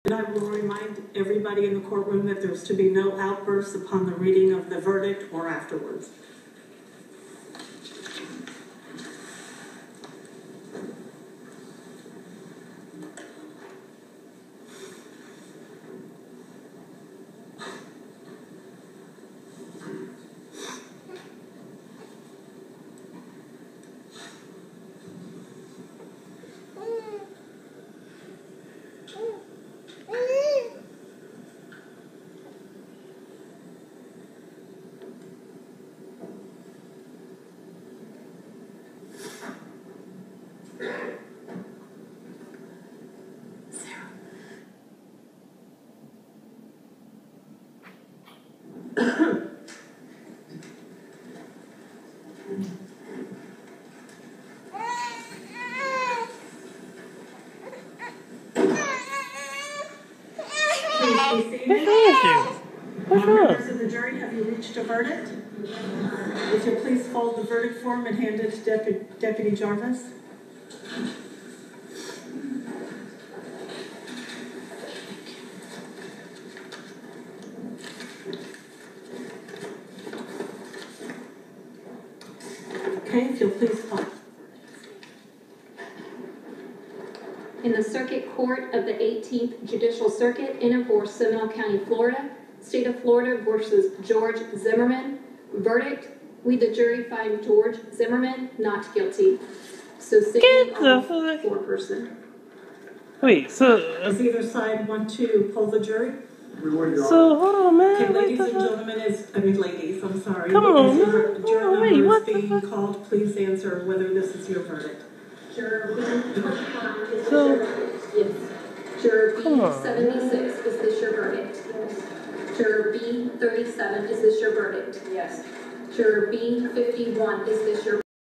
And I will remind everybody in the courtroom that there's to be no outbursts upon the reading of the verdict or afterwards. Members of the jury, have you reached a verdict? If you'll please fold the verdict form and hand it to Deputy Jarvis. Okay, if you'll please fold. In the Circuit Court of the 18th Judicial Circuit in and for Seminole County, Florida, State of Florida versus George Zimmerman. Verdict: we the jury find George Zimmerman not guilty. So get the fuck. Foreperson. Wait, so does either side want to poll the jury? So hold on, man. Okay, ladies and gentlemen, ladies, I'm sorry. Come on, juror number what is being called. Please answer whether this is your verdict. Juror B25 is So, this your verdict? Yes. Juror B76 is this your verdict? Yes. Juror B37 is this your verdict? Yes. Juror B51 is this your